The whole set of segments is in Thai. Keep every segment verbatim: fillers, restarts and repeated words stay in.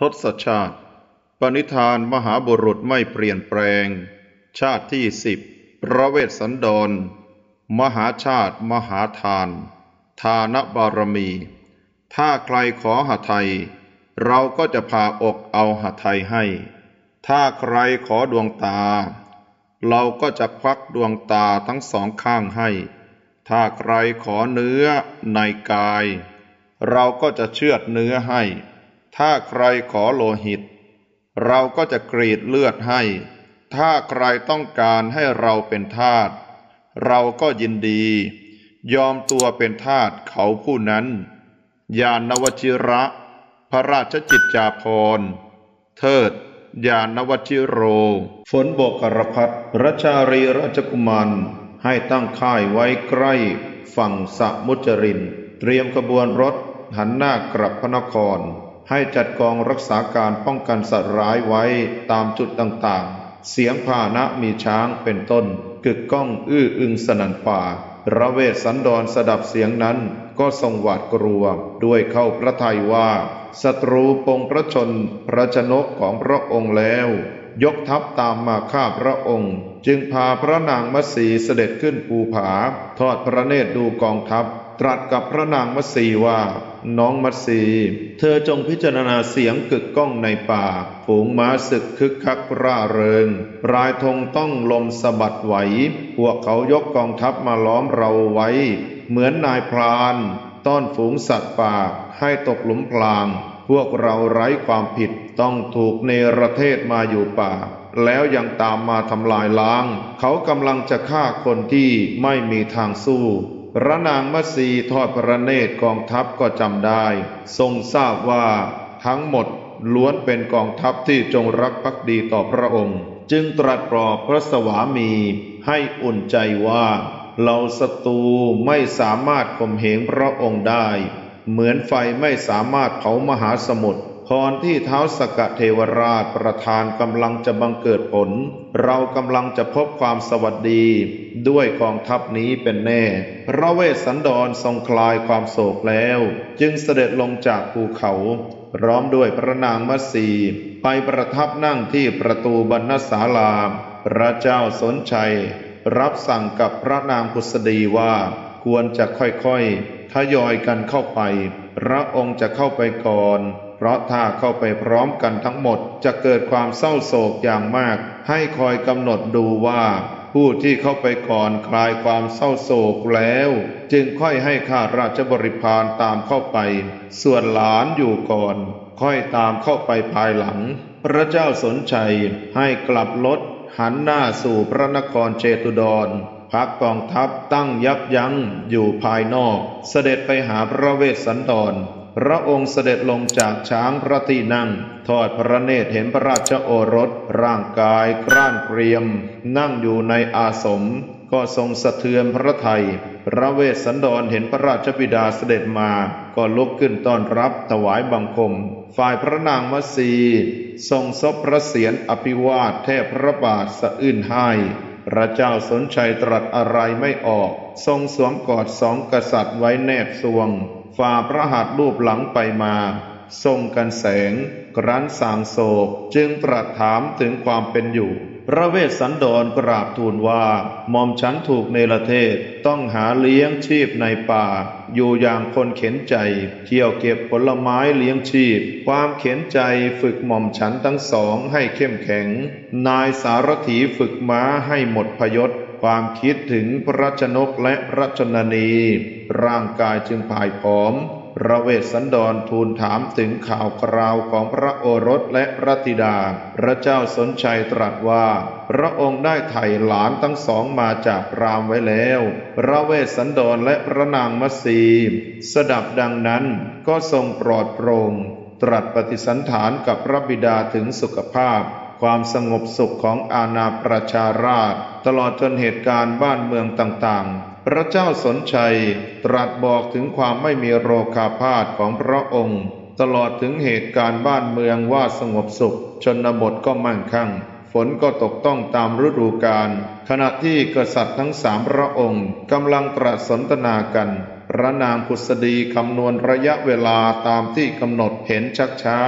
ทศชาติปณิธานมหาบุรุษไม่เปลี่ยนแปลงชาติที่สิบพระเวสสันดรมหาชาติมหาทานทานบารมี ถ้าใครขอหทัยเราก็จะพาอกเอาหทัยให้ ถ้าใครขอดวงตาเราก็จะควักดวงตาทั้งสองข้างให้ ถ้าใครขอเนื้อในกายเราก็จะเชือดเนื้อให้ ถ้าใครขอโลหิตเราก็จะกรีดเลือดให้ ถ้าใครต้องการให้เราเป็นทาสเราก็ยินดียอมตัวเป็นทาสเขาผู้นั้นญาณวชิระพระราชจิตจาภรณ์เทิดญาณวชิโรฝนโบกรพัสรัชารีราชกุมารให้ตั้งค่ายไว้ใกล้ฝั่งสมุจรินเตรียมขบวนรถหันหน้ากลับพระนครให้จัดกองรักษาการป้องกันสัตว์ร้ายไว้ตามจุดต่างๆเสียงพาหนะมีช้างเป็นต้นกึกก้องอื้ออึงสนั่นป่าพระเวสสันดรสดับเสียงนั้นก็ทรงหวาดกลัวด้วยเข้าพระทัยว่าศัตรูปงพระชนพระชนกของพระองค์แล้วยกทัพตามมาฆ่าพระองค์จึงพาพระนางมัตสีเสด็จขึ้นภูผาทอดพระเนตรดูกองทัพตรัสกับพระนางมัตสีว่าน้องมัตสีเธอจงพิจารณาเสียงกึกก้องในป่าฝูงม้าศึกคึกคักร่าเริงปลายธงต้องลมสะบัดไหวพวกเขายกกองทัพมาล้อมเราไว้เหมือนนายพรานต้อนฝูงสัตว์ป่าให้ตกหลุมพรางพวกเราไร้ความผิดต้องถูกเนรเทศมาอยู่ป่าแล้วยังตามมาทำลายล้างเขากำลังจะฆ่าคนที่ไม่มีทางสู้พระนางมัตสีทอดพระเนตรกองทัพก็จำได้ทรงทราบว่าทั้งหมดล้วนเป็นกองทัพที่จงรักภักดีต่อพระองค์จึงตรัสปลอบพระสวามีให้อุ่นใจว่าเราศัตรูไม่สามารถข่มเหงพระองค์ได้เหมือนไฟไม่สามารถเผามหาสมุทรพรที่ท้าวสกเทวราชประทานกำลังจะบังเกิดผลเรากำลังจะพบความสวัสดีด้วยกองทัพนี้เป็นแน่พระเวสสันดรทรงคลายความโศกแล้วจึงเสด็จลงจากภูเขาพร้อมด้วยพระนางมัตสีไปประทับนั่งที่ประตูบรรณศาลาพระเจ้าสนชัยรับสั่งกับพระนางพุษดีว่าควรจะค่อยๆทยอยกันเข้าไปพระองค์จะเข้าไปก่อนเพราะถ้าเข้าไปพร้อมกันทั้งหมดจะเกิดความเศร้าโศกอย่างมากให้คอยกำหนดดูว่าผู้ที่เข้าไปก่อนคลายความเศร้าโศกแล้วจึงค่อยให้ข้าราชบริพารตามเข้าไปส่วนหลานอยู่ก่อนค่อยตามเข้าไปภายหลังพระเจ้าสนชัยให้กลับรถหันหน้าสู่พระนครเชตุดรพักกองทัพตั้งยับยั้งอยู่ภายนอกเสด็จไปหาพระเวสสันดรพระองค์เสด็จลงจากช้างพระที่นั่งทอดพระเนตรเห็นพระราชโอรสร่างกายกร้านเกรียมนั่งอยู่ในอาสมก็ทรงสะเทือนพระทัยพระเวสสันดรเห็นพระราชบิดาเสด็จมาก็ลุกขึ้นต้อนรับถวายบังคมฝ่ายพระนางมัตสีทรงซบพระเศียรอภิวาทแทบพระบาทสะอื้นไห้พระเจ้าสนชัยตรัสอะไรไม่ออกทรงสวมกอดสองกษัตริย์ไว้แนบทรวงฝ่าพระหัตถ์รูปหลังไปมาทรงกันแสงครั้นสางโศกจึงตรัสถามถึงความเป็นอยู่พระเวสสันดรกราบทูลว่าหม่อมฉันถูกเนรเทศต้องหาเลี้ยงชีพในป่าอยู่อย่างคนเข็นใจเที่ยวเก็บผลไม้เลี้ยงชีพความเข็นใจฝึกหม่อมฉันทั้งสองให้เข้มแข็งนายสารถีฝึกม้าให้หมดพยศความคิดถึงพระชนกและพระชนนีร่างกายจึงพ่ายผอมพระเวสสันดรทูลถามถึงข่าวคราวของพระโอรสและพระธิดาพระเจ้าสนชัยตรัสว่าพระองค์ได้ไถ่หลานทั้งสองมาจากพราหมณ์ไว้แล้วพระเวสสันดรและพระนางมัตสีสดับดังนั้นก็ทรงปลอดโปร่งตรัสปฏิสันถานกับพระบิดาถึงสุขภาพความสงบสุขของอาณาประชาราษฎร์ตลอดจนเหตุการณ์บ้านเมืองต่างๆพระเจ้าสนชัยตรัสบอกถึงความไม่มีโรคาพาธของพระองค์ตลอดถึงเหตุการณ์บ้านเมืองว่าสงบสุขชนบทก็มั่งคั่งฝนก็ตกต้องตามฤดูกาลขณะที่กษัตริย์ทั้งสามพระองค์กำลังตรัสสนทนากันพระนางพุษดีคำนวณระยะเวลาตามที่กำหนดเห็นชักช้า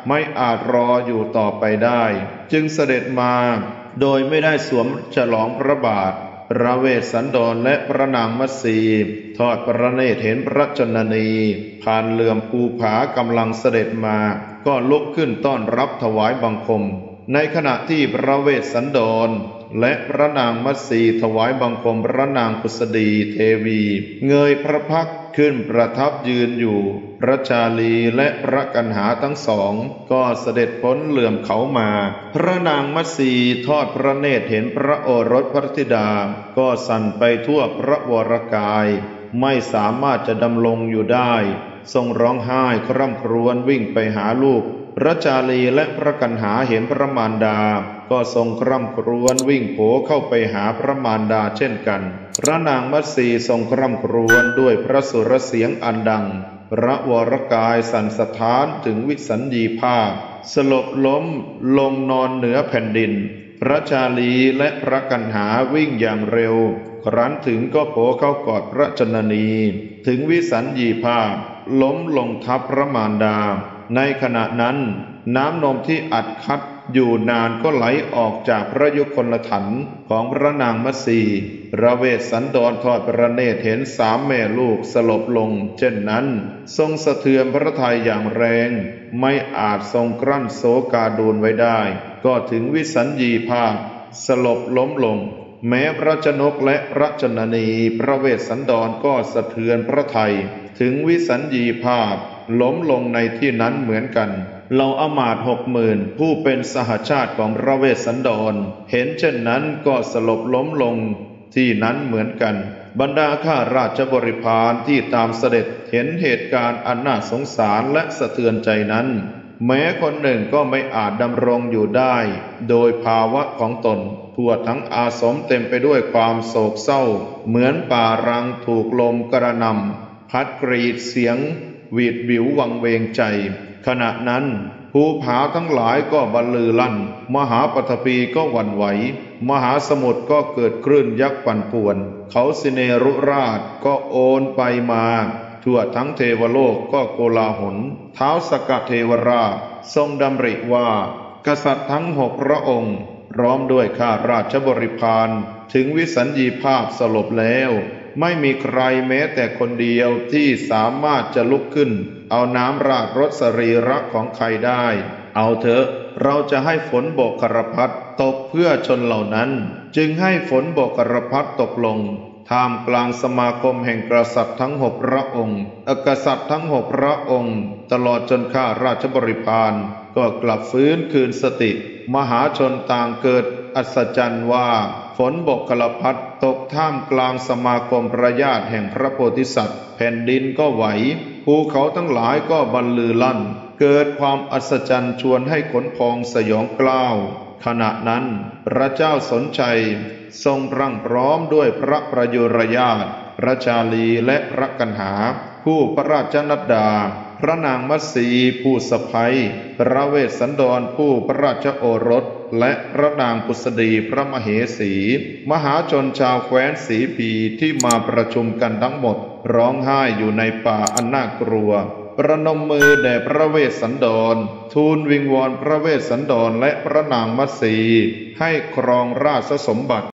ไม่อาจรออยู่ต่อไปได้จึงเสด็จมาโดยไม่ได้สวมฉลองพระบาทพระเวสสันดรและพระนางมัตสีทอดพระเนตรเห็นพระชนนีผ่านเหลื่อมภูผากำลังเสด็จมาก็ลุกขึ้นต้อนรับถวายบังคมในขณะที่พระเวสสันดรและพระนางมัตสีถวายบังคมพระนางพุษดีเทวีเงยพระพักตร์ขึ้นประทับยืนอยู่พระชาลีและพระกันหาทั้งสองก็เสด็จพ้นเหลื่อมเขามาพระนางมัตสีทอดพระเนตรเห็นพระโอรสพระธิดาก็สั่นไปทั่วพระวรกายไม่สามารถจะดำรงอยู่ได้ทรงร้องไห้คร่ำครวญวิ่งไปหาลูกพระจารีและพระกันหาเห็นพระมารดาก็ทรงคร่ำครวญวิ่งโผเข้าไปหาพระมารดาเช่นกันพระนางมัตสีทรงคร่ำครวญด้วยพระสุรเสียงอันดังพระวรกายสั่นสะท้านถึงวิสัญญีภาพสลบล้มลงนอนเหนือแผ่นดินพระชาลีและพระกันหาวิ่งอย่างเร็วครั้นถึงก็โผเข้ากอดพระชนนีถึงวิสัญญีภาพล้มลงทับพระมารดาในขณะนั้นน้ำนมที่อัดคั้นอยู่นานก็ไหลออกจากพระยุคลถันของพระนางมัตสีพระเวสสันดรทอดพระเนตรเห็นสามแม่ลูกสลบลงเช่นนั้นทรงสะเทือนพระทัยอย่างแรงไม่อาจทรงกลั้นโศกาดูลไว้ได้ก็ถึงวิสัญญีภาพสลบล้มลงแม้พระชนกและพระชนนีพระเวสสันดรก็สะเทือนพระทัยถึงวิสัญญีภาพล้มลงในที่นั้นเหมือนกันเราอมาตย์หกหมื่นผู้เป็นสหชาติของพระเวสสันดรเห็นเช่นนั้นก็สลบล้มลงที่นั้นเหมือนกันบรรดาข้าราชบริพารที่ตามเสด็จเห็นเหตุการณ์อันน่าสงสารและสะเทือนใจนั้นแม้คนหนึ่งก็ไม่อาจดำรงอยู่ได้โดยภาวะของตนทั่วทั้งอาสมเต็มไปด้วยความโศกเศร้าเหมือนป่ารังถูกลมกระหน่ำพัดกรีดเสียงหวีดหวิววังเวงใจขณะนั้นภูผาทั้งหลายก็บรรลือลั่นมหาปฐพีก็หวั่นไหวมหาสมุทรก็เกิดคลื่นยักษ์ปั่นป่วนเขาสิเนรุราชก็โอนไปมาทั่วทั้งเทวโลกก็โกลาหลท้าวสกเทวราชทรงดำริว่ากษัตริย์ทั้งหกพระองค์พร้อมด้วยข้าราชบริพารถึงวิสัญญีภาพสลบแล้วไม่มีใครแม้แต่คนเดียวที่สามารถจะลุกขึ้นเอาน้ำราดรถสรีระของใครได้เอาเถอะเราจะให้ฝนโบกครพัดตกเพื่อชนเหล่านั้นจึงให้ฝนโบกครพัดตกลงท่ามกลางสมาคมแห่งกษัตริย์ทั้งหกพระองค์อกษัตริย์ทั้งหกพระองค์ตลอดจนข้าราชบริพารก็กลับฟื้นคืนสติมหาชนต่างเกิดอัศจรรย์ว่าฝนบกคลพัดตกท่ามกลางสมาคมพระญาติแห่งพระโพธิสัตว์แผ่นดินก็ไหวภูเขาทั้งหลายก็บรรลือลั่นเกิดความอัศจรรย์ชวนให้ขนพองสยองกล้าวขณะนั้นพระเจ้าสนชัยทรงพรั่งพร้อมด้วยพระประยุรญาติพระชาลีและพระกันหาผู้พระราชนัดดาพระนางมัตสีผู้สะใภ้พระเวสสันดรผู้พระราชโอรสและพระนางพุษดีพระมเหสีมหาชนชาวแคว้นสีพีที่มาประชุมกันทั้งหมดร้องไห้อยู่ในป่าอันน่ากลัวประนมมือแด่พระเวสสันดรทูลวิงวอนพระเวสสันดรและพระนางมัตสีให้ครองราชสมบัติ